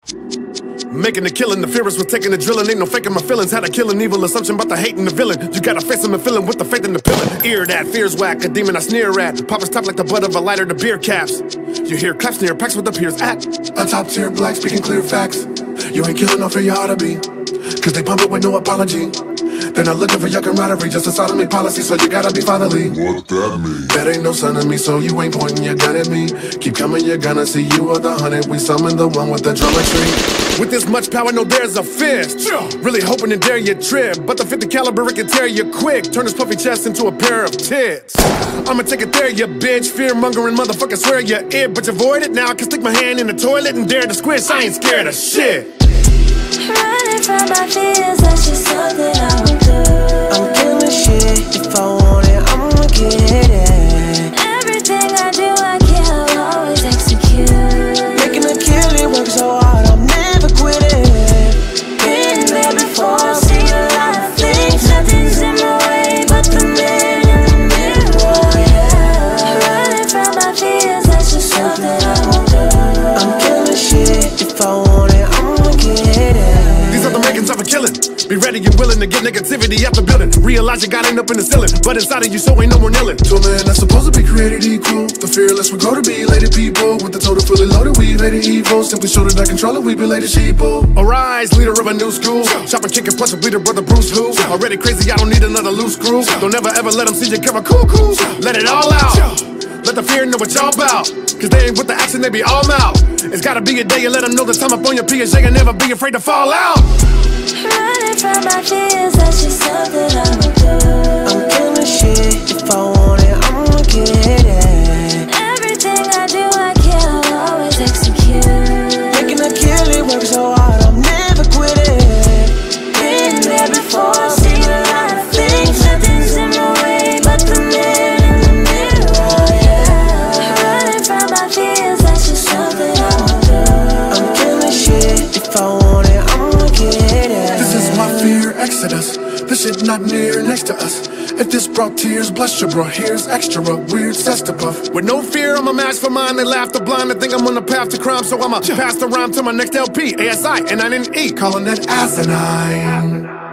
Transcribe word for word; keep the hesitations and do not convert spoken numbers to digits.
Making the killing, the fearless was taking the drilling. Ain't no faking my feelings. Had a killing evil assumption about the hating the villain. You gotta face him and fill him with the faith in the pillin'. Ear that fears whack, a demon I sneer at. Pop his top like the butt of a lighter to beer caps. You hear claps near packs with the peers at a top tier black speaking clear facts. You ain't killing off where you oughta be, cause they pump it with no apology. They're not looking for your camaraderie, just a sodomy policy, so you gotta be fatherly. What that mean? That ain't no son of me, so you ain't pointing your gun at me. Keep coming, you're gonna see you are the hundred. We summon the one with the geometry. With this much power, no there's a fist. Really hoping to dare you trip, but the fifty caliber it can tear you quick. Turn his puffy chest into a pair of tits. I'ma take it there, you bitch. Fear-mongering motherfucker, swear you're it, but you avoid it now. I can stick my hand in the toilet and dare to squish. I ain't scared of shit. Running from my fears, that's just something I would do. I'm killing shit, if I want it, I'ma get it. Everything I do, I can, I'll always execute. Making a kill it, work so hard, I'm never quitting. Been there before, seen a lot of things. Nothing's in my way but the man in the mirror, yeah. Running from my fears, that's just something I would do. I'm killing shit, if I want it, I'ma get it. These are the makings of a killing. Be ready and willing to get negativity out the building. Realize you got ain't up in the ceiling, but inside of you so ain't no more kneeling. To a man that's supposed to be created equal, the fearless we grow to be elated people. With the total fully loaded, we evaded evil. Simply show that I control it, we belated sheeple. Arise, leader of a new school. Chopping, kicking, plus a bleeder, brother Bruce who. Already crazy, I don't need another loose screw. Don't ever ever let them see you cover cuckoos. Let it all out. Let the fear know what y'all about, cause they ain't with the action, they be all out. It's gotta be a day you let them know the time up on your P and J and never be afraid to fall out. Running from my fears, that's just something I would do. I'm killing shit, if I want it, I'ma get it. Everything I do, I can, I'll always execute. Making a kill it, work so hard, I'm never quitting. Been there before, seen a lot of things. Nothing's in my way but the man in the mirror, yeah. Running from my fears, that's just something I would do. I'm killing shit, if I want it, I'ma get it. This is my fear exodus. This shit not near next to us. If this brought tears, bless you, bro. Here's extra weird cess to puff. With no fear, I'm a match for mine. They laugh the blind. They think I'm on the path to crime, so I'ma pass the rhyme to my next L P. A S I N nine ne, calling that asinine.